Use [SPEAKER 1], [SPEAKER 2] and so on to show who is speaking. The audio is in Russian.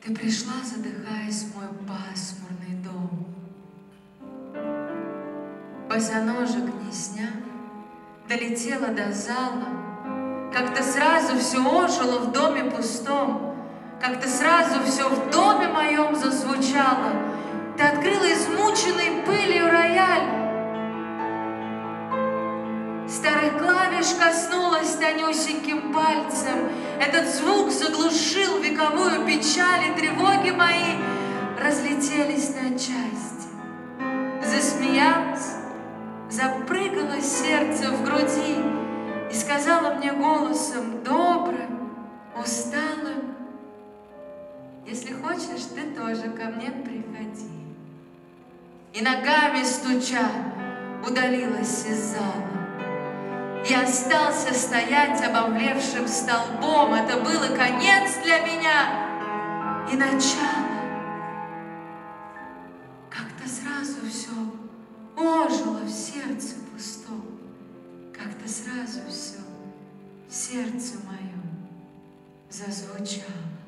[SPEAKER 1] Ты пришла, задыхаясь, в мой пасмурный дом. Босоножек не сняв, долетела до зала. Как-то сразу все ожило в доме пустом, как-то сразу все в доме моем зазвучало. Ты открыла измученный пылью рояль. Старых клавиш коснулась тонюсеньким пальцем. Этот звук заглушил вековую печаль, и тревоги мои разлетелись на части. Засмеялась, запрыгало сердце в груди и сказала мне голосом добрым, усталым: если хочешь, ты тоже ко мне приходи. И ногами стуча удалилась из зала. Я остался стоять обомлевшим столбом. Это был и конец для меня, и начало. Как-то сразу все ожило в сердце пустом, как-то сразу все в сердце моем зазвучало.